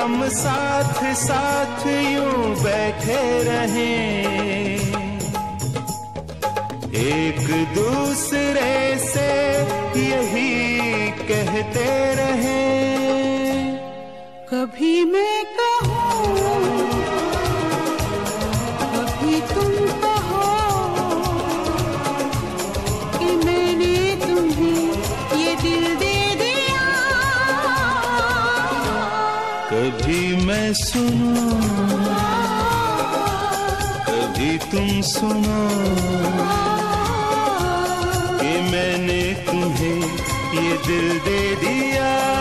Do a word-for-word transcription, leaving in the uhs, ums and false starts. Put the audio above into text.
हम साथ साथ यूं बैठे रहें, एक दूसरे से यही कहते रहें। कभी मैं कहूँ, कभी तुम कहो कि मैंने तुम्हें ये दिल दे दिया। कभी मैं सुनूं, कभी तुम सुनो कि मैंने तुम्हें ये दिल दे दिया।